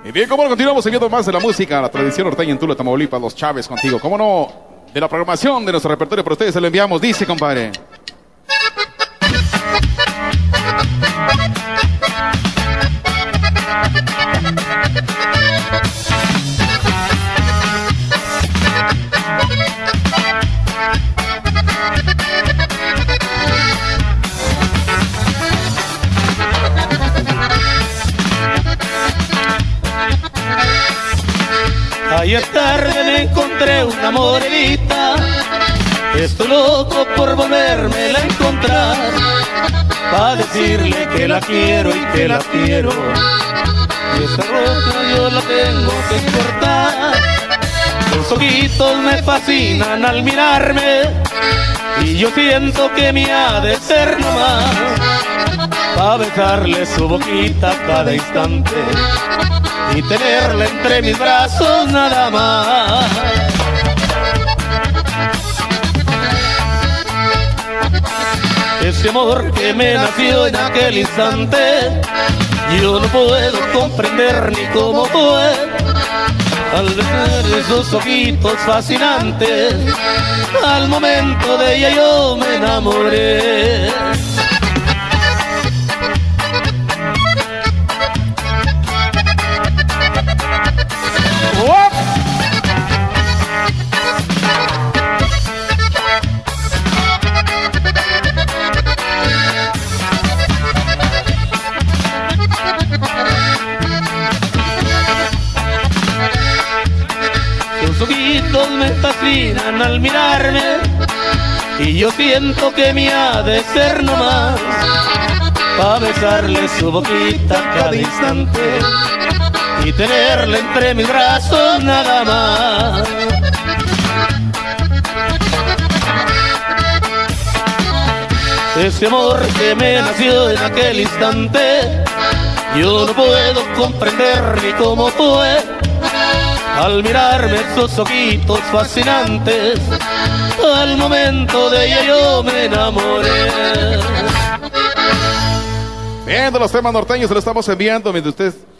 Y bien, cómo no, continuamos enviando más de la música, la tradición norteña en Tula, Tamaulipas, los Chávez contigo. Cómo no, de la programación de nuestro repertorio para ustedes se lo enviamos, dice, compadre. Ayer tarde me encontré una morenita, estoy loco por volvérmela a encontrar, pa' decirle que la quiero y que la quiero, y esta ropa yo la tengo que cortar. Sus ojitos me fascinan al mirarme, y yo siento que me ha de ser nomás, pa' besarle su boquita cada instante y tenerla entre mis brazos nada más. Ese amor que me nació en aquel instante, yo no puedo comprender ni cómo fue. Al ver esos ojitos fascinantes, al momento de ella yo me enamoré. Sus ojitos me fascinan al mirarme, y yo siento que me ha de ser nomás, pa' besarle su boquita cada instante y tenerla entre mis brazos nada más. Ese amor que me nació en aquel instante, yo no puedo comprender ni cómo fue. Al mirarme esos ojitos fascinantes, al momento de ella yo me enamoré. Viendo los temas norteños, se lo estamos enviando mientras ustedes